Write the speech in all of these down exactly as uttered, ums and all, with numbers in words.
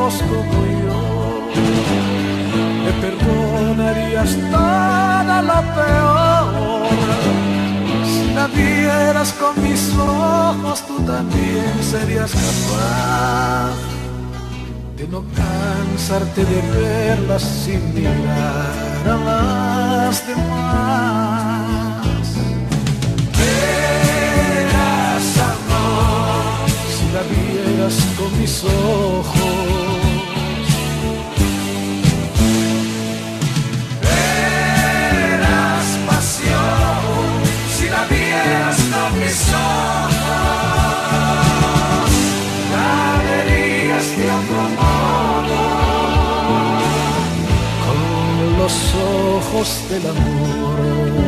ojos como yo. Me perdonarías todo lo peor. Si la vieras con mis ojos, tú también serías capaz de no cansarte de verlas sin mirar a las demás. Verás, amor, si la vieras con mis ojos. Verás, pasión, si la vieras con mis ojos. La verías de otro modo, con los ojos del amor.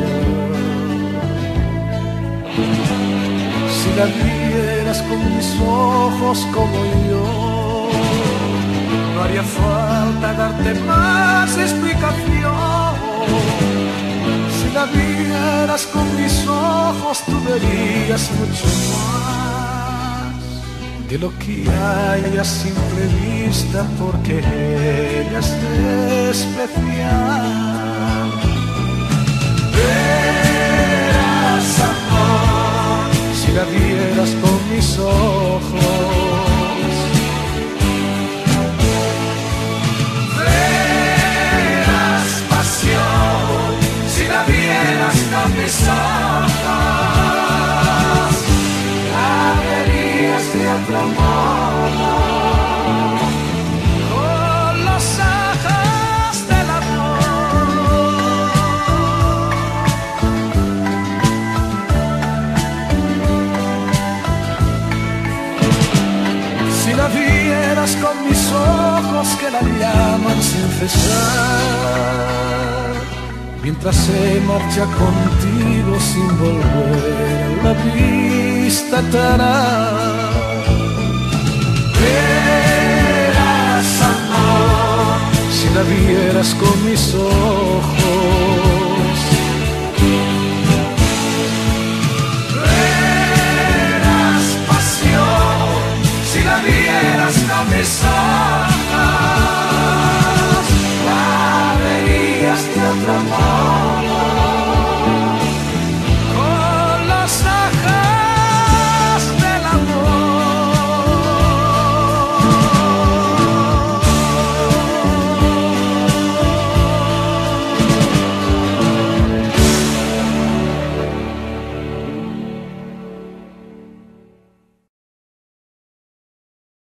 Si la vieras con mis ojos como yo, no haría falta darte más explicación. Si la vieras con mis ojos, tú verías mucho más de lo que hay a simple vista, porque ella es especial. Verás, amor, si la vieras con mis ojos. Verás, pasión, si la vieras con mis ojos. La verías de otro modo, con los ojos del amor. Si la vieras con mis ojos que la llaman sin cesar, mientras se marcha contigo sin volver la vista atrás. Verás, amor, si la vieras con mis ojos. Verás, pasión, si la vieras con mis ojos.